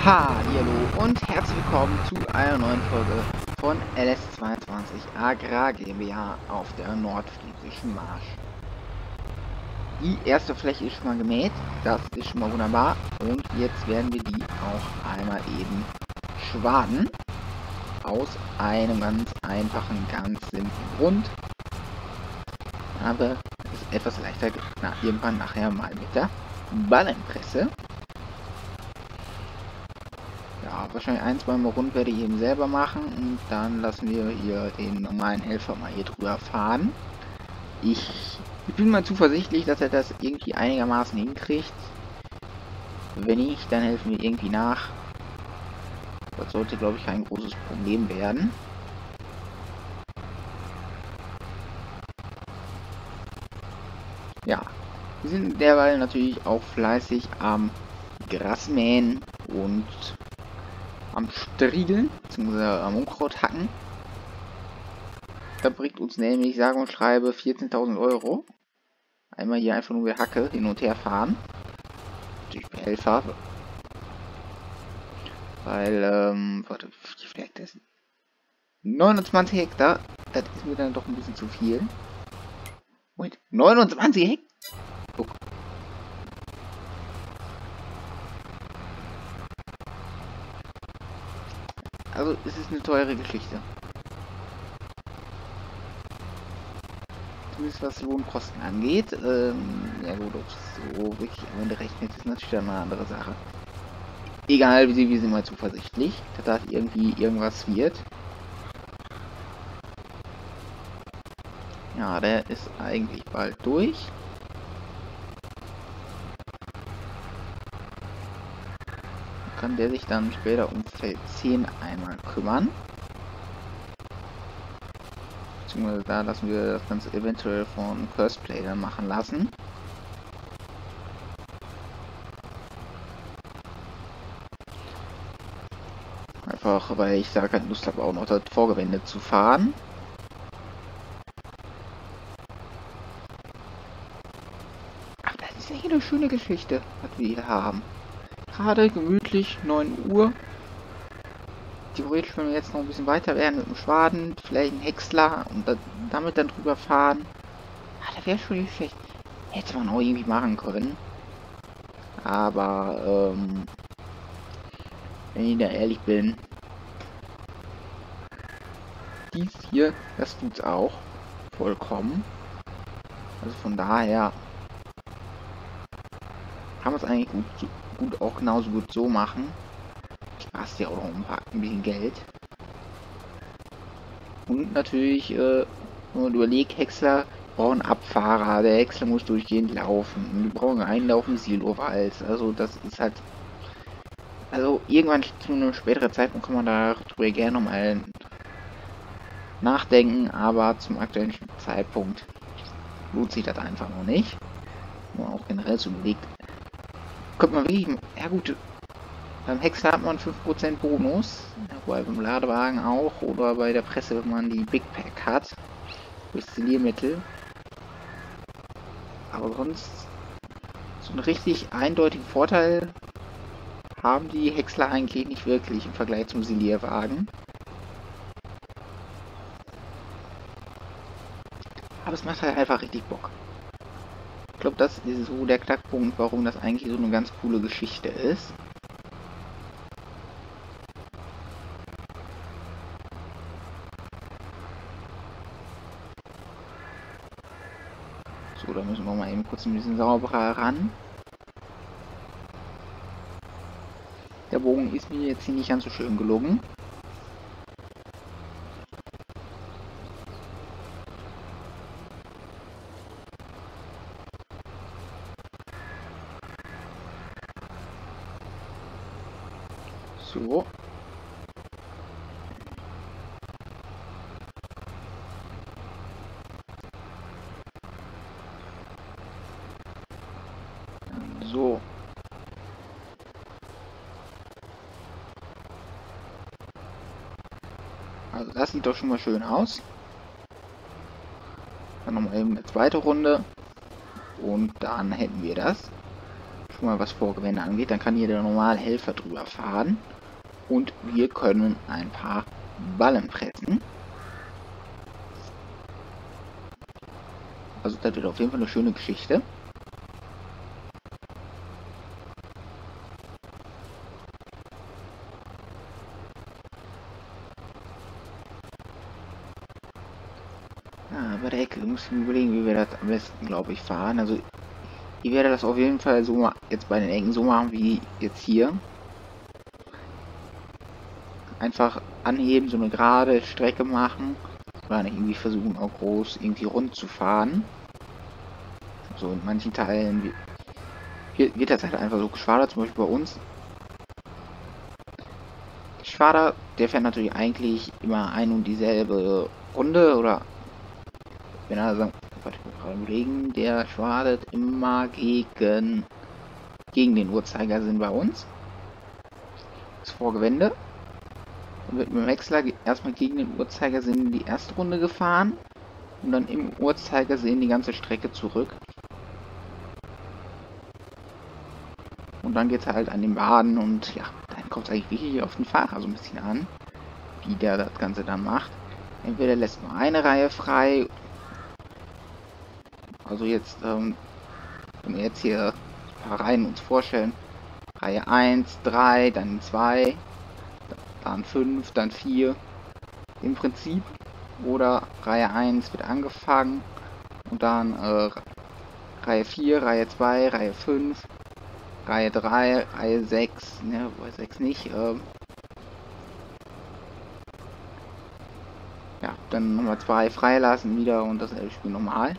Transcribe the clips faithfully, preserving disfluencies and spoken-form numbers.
Hallo und herzlich willkommen zu einer neuen Folge von L S zweiundzwanzig Agrar GmbH auf der nordfriesischen Marsch. Die erste Fläche ist schon mal gemäht, das ist schon mal wunderbar und jetzt werden wir die auch einmal eben schwaden. Aus einem ganz einfachen, ganz simplen Grund. Aber es ist etwas leichter na, irgendwann nachher mal mit der Ballenpresse. Ja, wahrscheinlich ein, zwei Mal rund werde ich eben selber machen und dann lassen wir hier den normalen Helfer mal hier drüber fahren. Ich, ich bin mal zuversichtlich, dass er das irgendwie einigermaßen hinkriegt. Wenn nicht, dann helfen wir irgendwie nach. Das sollte, glaube ich, kein großes Problem werden. Ja, wir sind derweil natürlich auch fleißig am Grasmähen und am Striegeln, beziehungsweise am Unkraut hacken. Da bringt uns nämlich, sage und schreibe, vierzehntausend Euro. Einmal hier einfach nur mit Hacke hin und her fahren. Natürlich per Helfer. Weil, ähm, warte, wie viel Hektar ist neunundzwanzig Hektar. Das ist mir dann doch ein bisschen zu viel. Moment, neunundzwanzig Hektar? Guck. Also, es ist eine teure Geschichte. Zumindest was Lohnkosten angeht. Ähm, ja gut, ob es so wirklich am Ende rechnet, ist natürlich dann eine andere Sache. Egal, wir sind, wir sind mal zuversichtlich, dass das irgendwie irgendwas wird. Ja, der ist eigentlich bald durch. Kann der sich dann später um Feld zehn einmal kümmern. Beziehungsweise da lassen wir das Ganze eventuell von First Play dann machen lassen. Einfach, weil ich da keine Lust habe, auch noch das Vorgewende zu fahren. Ach, das ist ja hier eine schöne Geschichte, was wir hier haben. Gerade gemütlich, neun Uhr. Theoretisch, wenn wir jetzt noch ein bisschen weiter werden mit dem Schwaden, vielleicht ein Häcksler und da, damit dann drüber fahren. Ah, das wäre schon nicht schlecht. Hätte man auch irgendwie machen können. Aber, ähm, wenn ich da ehrlich bin, dies hier, das tut's auch vollkommen. Also von daher kann man es eigentlich gut, gut auch genauso gut so machen. Sparst ja auch noch ein, paar, ein bisschen Geld. Und natürlich, äh, wenn man überlegt, Häcksler brauchen Abfahrer, der Häcksler muss durchgehend laufen. Wir brauchen einen Laufen Silowald. Also das ist halt. Also irgendwann zu einem späteren Zeitpunkt kann man darüber gerne nochmal nachdenken, aber zum aktuellen Zeitpunkt lohnt sich das einfach noch nicht. Wenn man auch generell so überlegt, könnte man wirklich, ja gut, beim Häcksler hat man fünf Prozent Bonus, wobei beim Ladewagen auch, oder bei der Presse, wenn man die Big Pack hat, durch Siliermittel. Aber sonst, so einen richtig eindeutigen Vorteil haben die Häcksler eigentlich nicht wirklich im Vergleich zum Silierwagen. Aber es macht halt einfach richtig Bock. Ich glaube, das ist so der Knackpunkt, warum das eigentlich so eine ganz coole Geschichte ist. So, da müssen wir mal eben kurz ein bisschen sauberer ran. Der Bogen ist mir jetzt hier nicht ganz so schön gelungen. So. So. Also das sieht doch schon mal schön aus. Dann nochmal eben eine zweite Runde. Und dann hätten wir das schon mal was Vorgewände angeht. Dann kann hier der normale Helfer drüber fahren. Und wir können ein paar Ballen pressen. Also das wird auf jeden Fall eine schöne Geschichte. Ah, bei der Ecke muss ich mir überlegen, wie wir das am besten, glaube ich, fahren. Also ich werde das auf jeden Fall so mal jetzt bei den Ecken so machen wie jetzt hier. Einfach anheben, so eine gerade Strecke machen. Oder nicht irgendwie versuchen, auch groß irgendwie rund zu fahren. So in manchen Teilen wird, wird das halt einfach so geschwadert, zum Beispiel bei uns. Der Schwader, der fährt natürlich eigentlich immer ein und dieselbe Runde, oder wenn er sagt, warte, ich muss gerade überlegen, der schwadet immer gegen, gegen den Uhrzeigersinn bei uns. Das Vorgewende. Dann wird mit dem Wechsler erstmal gegen den Uhrzeigersinn die erste Runde gefahren und dann im Uhrzeigersinn die ganze Strecke zurück. Und dann geht es halt an den Waden und ja, dann kommt es eigentlich wirklich auf den Fahrer so ein bisschen an, wie der das Ganze dann macht. Entweder lässt nur eine Reihe frei. Also jetzt, ähm, wenn wir jetzt hier ein paar Reihen uns vorstellen, Reihe eins, drei, dann zwei, dann fünf, dann vier im Prinzip. Oder Reihe eins wird angefangen und dann äh, Reihe vier, Reihe zwei, Reihe fünf, Reihe drei, Reihe sechs, ne, bei sechs nicht, ähm, ja, dann nochmal zwei freilassen wieder und das Spiel normal.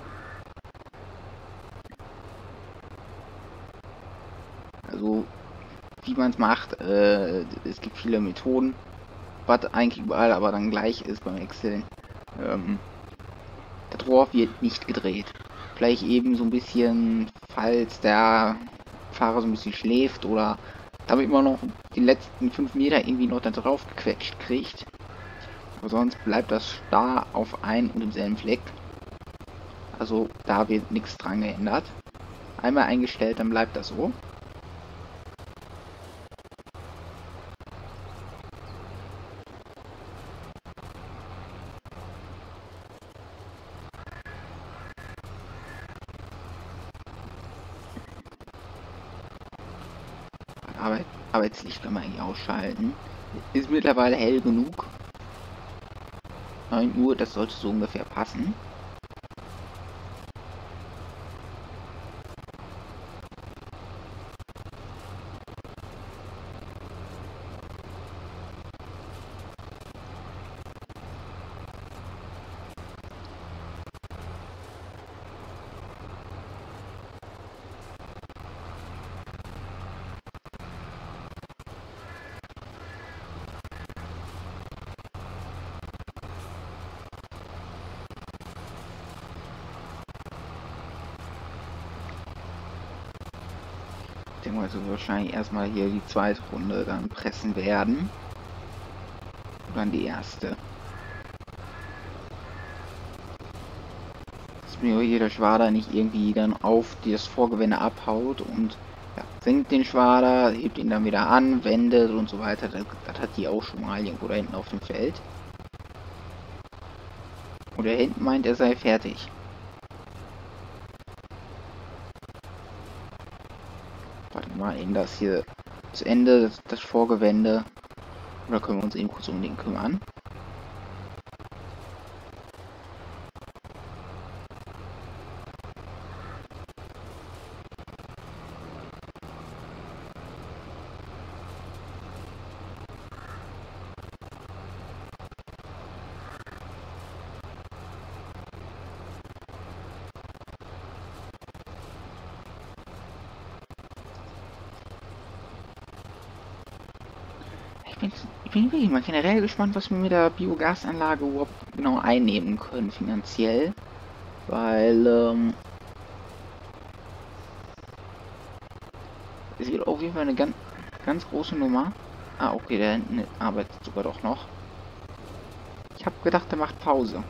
Also, wie man es macht, äh, es gibt viele Methoden, was eigentlich überall aber dann gleich ist beim Wechseln. Ähm, das Rohr wird nicht gedreht. Vielleicht eben so ein bisschen, falls der Fahrer so ein bisschen schläft oder damit man noch die letzten fünf Meter irgendwie noch da drauf gequetscht kriegt. Aber sonst bleibt das starr auf ein und demselben Fleck. Also da wird nichts dran geändert. Einmal eingestellt, dann bleibt das so. Arbeit, Arbeitslicht kann man eigentlich ausschalten. Ist mittlerweile hell genug. neun Uhr, das sollte so ungefähr passen. Ich denke mal, so wahrscheinlich erstmal hier die zweite Runde dann pressen werden. Und dann die erste. Dass mir hier der Schwader nicht irgendwie dann auf das Vorgewende abhaut und ja, senkt den Schwader, hebt ihn dann wieder an, wendet und so weiter. Das, das hat die auch schon mal irgendwo da hinten auf dem Feld. Und der hinten meint, er sei fertig. Warte mal, eben das hier zu Ende, das, das Vorgewende. Oder können wir uns eben kurz um den kümmern? Ich bin, ich bin wirklich mal generell gespannt, was wir mit der Biogasanlage überhaupt genau einnehmen können finanziell. Weil, ähm, es wird auf jeden Fall eine ganz, ganz große Nummer. Ah, okay, der hinten arbeitet sogar doch noch. Ich habe gedacht, der macht Pause.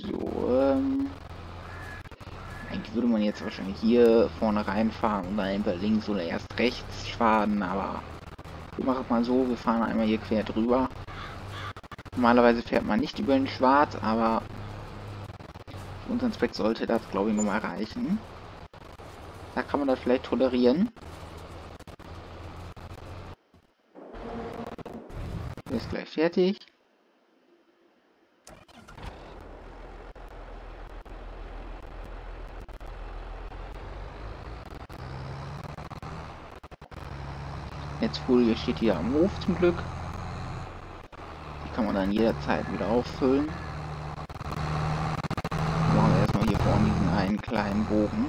So, ähm... eigentlich würde man jetzt wahrscheinlich hier vorne reinfahren und dann entweder links oder erst rechts schwaden, aber wir machen mal so, wir fahren einmal hier quer drüber. Normalerweise fährt man nicht über den Schwad, aber für unseren Zweck sollte das, glaube ich, nochmal reichen. Da kann man das vielleicht tolerieren. Ist gleich fertig. Netzfolie steht hier am Hof zum Glück. Die kann man dann jederzeit wieder auffüllen. Machen wir erstmal hier vorne diesen einen kleinen Bogen.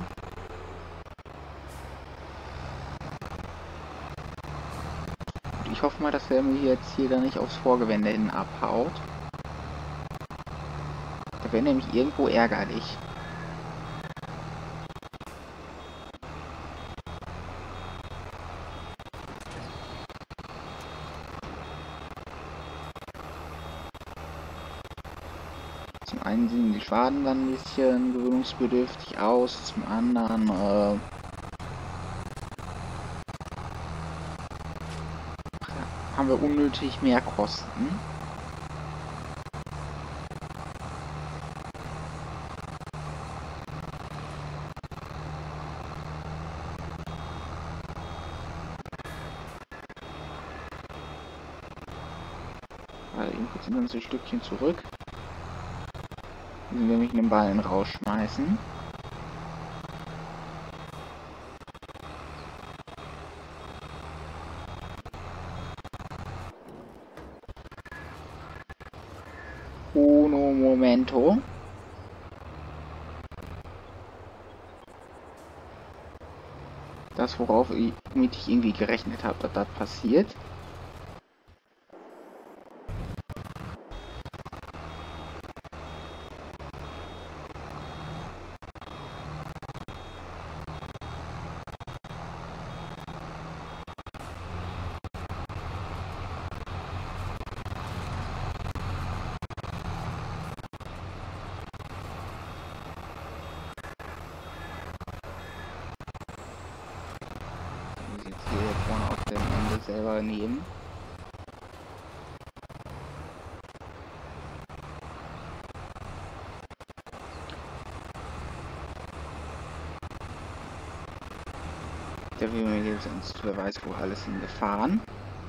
Und ich hoffe mal, dass der mir jetzt hier dann nicht aufs Vorgewände hin abhaut. Das wäre nämlich irgendwo ärgerlich. Zum einen sehen die Schwaden dann ein bisschen gewöhnungsbedürftig aus, zum anderen äh, haben wir unnötig mehr Kosten. Also eben kurz ein ganzes Stückchen zurück. Müssen wir nämlich einen Ballen rausschmeißen. Uno momento. Das, worauf ich, womit ich irgendwie gerechnet habe, dass das passiert. Jetzt hier vorne auf dem Ende selber nehmen. Der will mir jetzt sonst wer weiß wo alles hingefahren.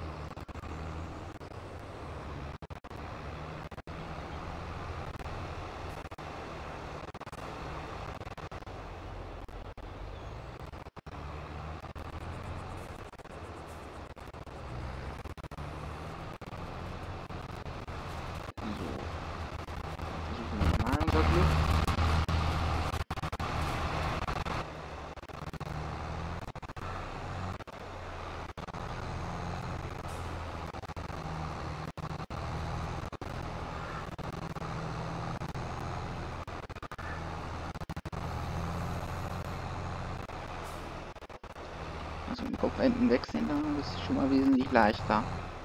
Also im Kopfenden wechseln, dann ist es schon mal wesentlich leichter.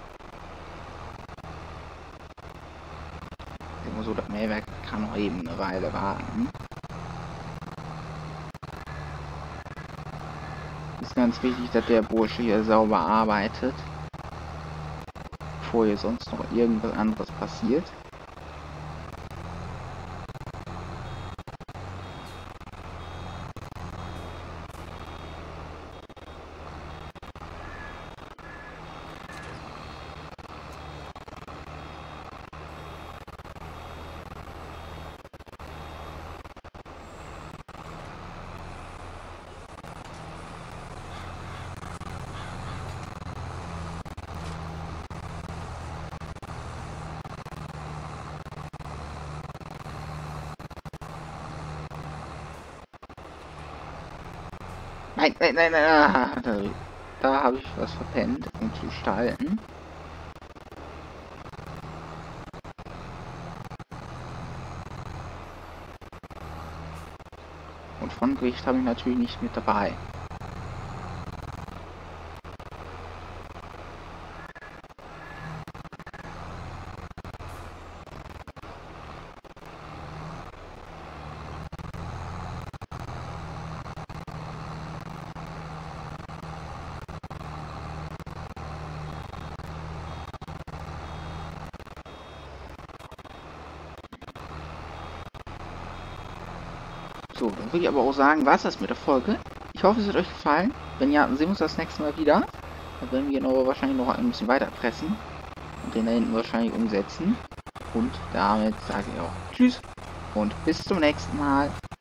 Immer so, das Mähwerk kann noch eben eine Weile warten. Ist ganz wichtig, dass der Bursche hier sauber arbeitet, bevor hier sonst noch irgendwas anderes passiert. Nein, nein, nein, nein, ah, da, da habe ich was verpennt, um zu gestalten. Und Frontgewicht habe ich natürlich nicht mit dabei. So, dann würde ich aber auch sagen, was das mit der Folge. Ich hoffe, es hat euch gefallen. Wenn ja, dann sehen wir uns das nächste Mal wieder. Dann werden wir ihn aber wahrscheinlich noch ein bisschen weiter pressen. Und den da hinten wahrscheinlich umsetzen. Und damit sage ich auch Tschüss und bis zum nächsten Mal.